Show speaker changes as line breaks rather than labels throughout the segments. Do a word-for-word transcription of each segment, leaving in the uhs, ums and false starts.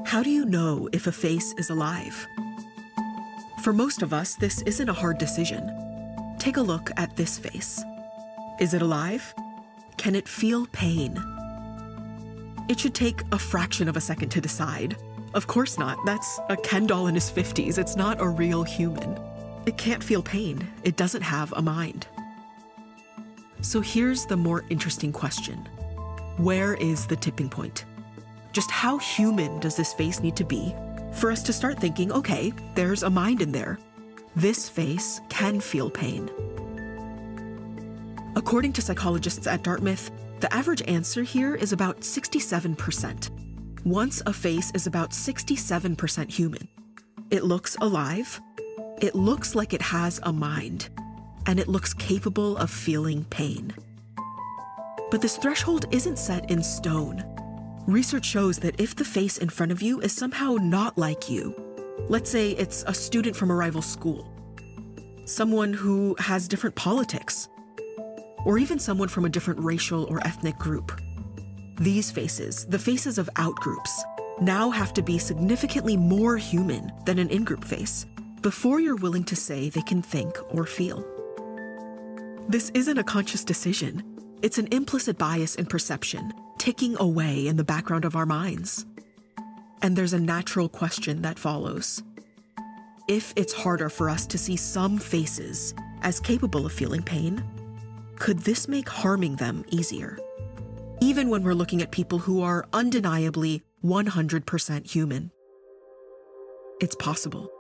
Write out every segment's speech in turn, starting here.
how do you know if a face is alive? For most of us, this isn't a hard decision. Take a look at this face. Is it alive? Can it feel pain? It should take a fraction of a second to decide. Of course not. That's a Ken doll in his fifties. It's not a real human. It can't feel pain. It doesn't have a mind. So here's the more interesting question. Where is the tipping point? Just how human does this face need to be for us to start thinking, okay, there's a mind in there. This face can feel pain. According to psychologists at Dartmouth, the average answer here is about sixty-seven percent. Once a face is about sixty-seven percent human, it looks alive, it looks like it has a mind, and it looks capable of feeling pain. But this threshold isn't set in stone. Research shows that if the face in front of you is somehow not like you, let's say it's a student from a rival school, someone who has different politics, or even someone from a different racial or ethnic group, these faces, the faces of outgroups, now have to be significantly more human than an in-group face before you're willing to say they can think or feel. This isn't a conscious decision. It's an implicit bias in perception, ticking away in the background of our minds. And there's a natural question that follows. If it's harder for us to see some faces as capable of feeling pain, could this make harming them easier? Even when we're looking at people who are undeniably one hundred percent human. It's possible.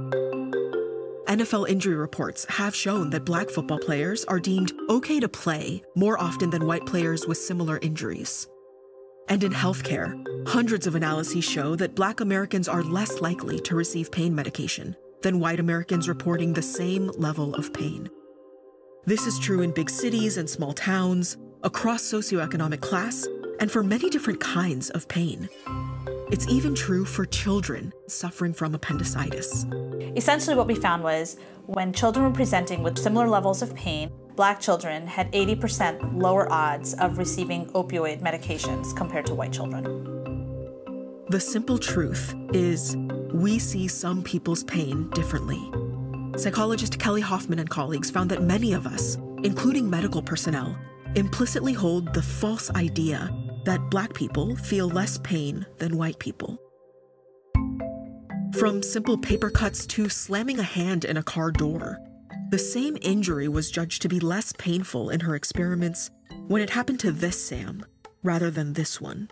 N F L injury reports have shown that Black football players are deemed okay to play more often than white players with similar injuries. And in healthcare, hundreds of analyses show that Black Americans are less likely to receive pain medication than white Americans reporting the same level of pain. This is true in big cities and small towns, across socioeconomic class, and for many different kinds of pain. It's even true for children suffering from appendicitis.
Essentially what we found was when children were presenting with similar levels of pain, Black children had eighty percent lower odds of receiving opioid medications compared to white children.
The simple truth is we see some people's pain differently. Psychologist Kelly Hoffman and colleagues found that many of us, including medical personnel, implicitly hold the false idea that Black people feel less pain than white people. From simple paper cuts to slamming a hand in a car door, the same injury was judged to be less painful in her experiments when it happened to this Sam rather than this one.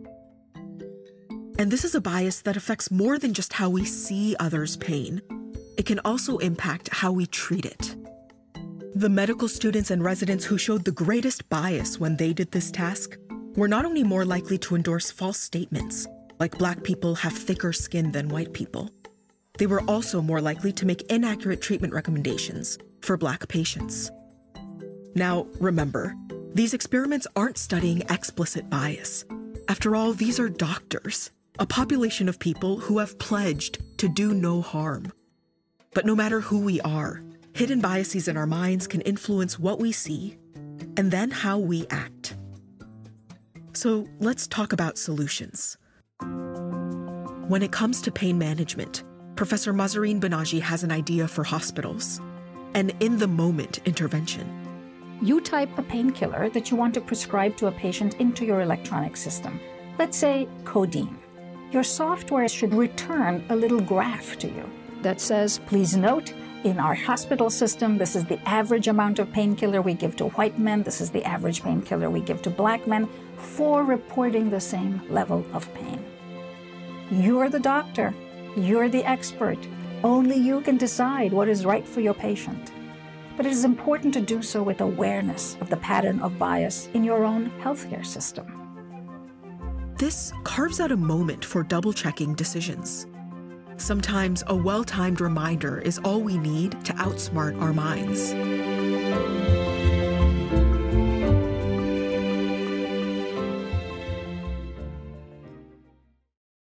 And this is a bias that affects more than just how we see others' pain. It can also impact how we treat it. The medical students and residents who showed the greatest bias when they did this task were not only more likely to endorse false statements, like Black people have thicker skin than white people, they were also more likely to make inaccurate treatment recommendations for Black patients. Now, remember, these experiments aren't studying explicit bias. After all, these are doctors, a population of people who have pledged to do no harm. But no matter who we are, hidden biases in our minds can influence what we see and then how we act. So let's talk about solutions. When it comes to pain management, Professor Mahzarin Banaji has an idea for hospitals, an in-the-moment intervention.
You type a painkiller that you want to prescribe to a patient into your electronic system. Let's say codeine. Your software should return a little graph to you that says, please note, in our hospital system, this is the average amount of painkiller we give to white men, this is the average painkiller we give to Black men, for reporting the same level of pain. You're the doctor, you're the expert. Only you can decide what is right for your patient. But it is important to do so with awareness of the pattern of bias in your own healthcare system.
This carves out a moment for double-checking decisions. Sometimes a well-timed reminder is all we need to outsmart our minds.